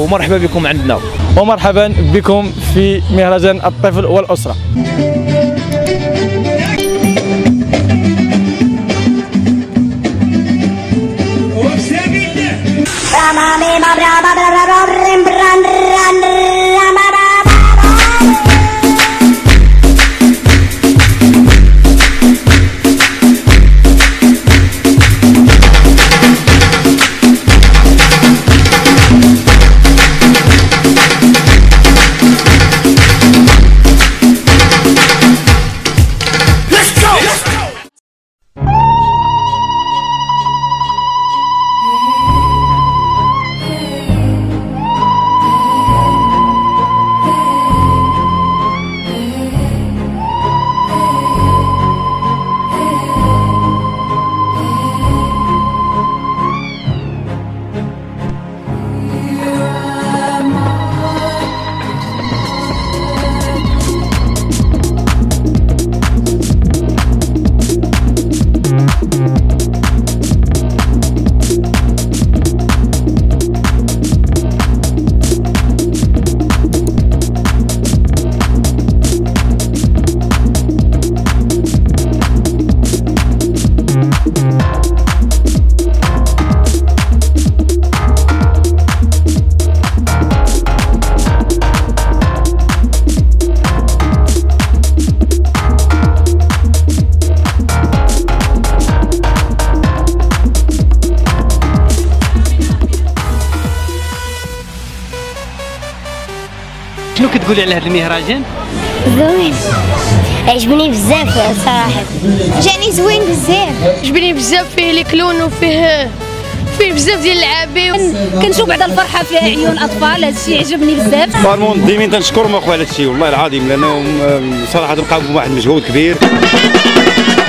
ومرحبا بكم عندنا. ومرحبا بكم في مهرجان الطفل والأسرة. شنو كتقولي على هذا المهرجان؟ زوين، عجبني بزاف صراحة. جاني زوين بزاف، عجبني بزاف، فيه الكلون وفيه بزاف ديال اللعابي. كنشوف بعد الفرحة في عيون الأطفال، هذا الشيء عجبني بزاف. المنظمين تنشكرهم اخويا على هذا الشيء والله العظيم، لانه صراحة قاموا بواحد المجهود كبير.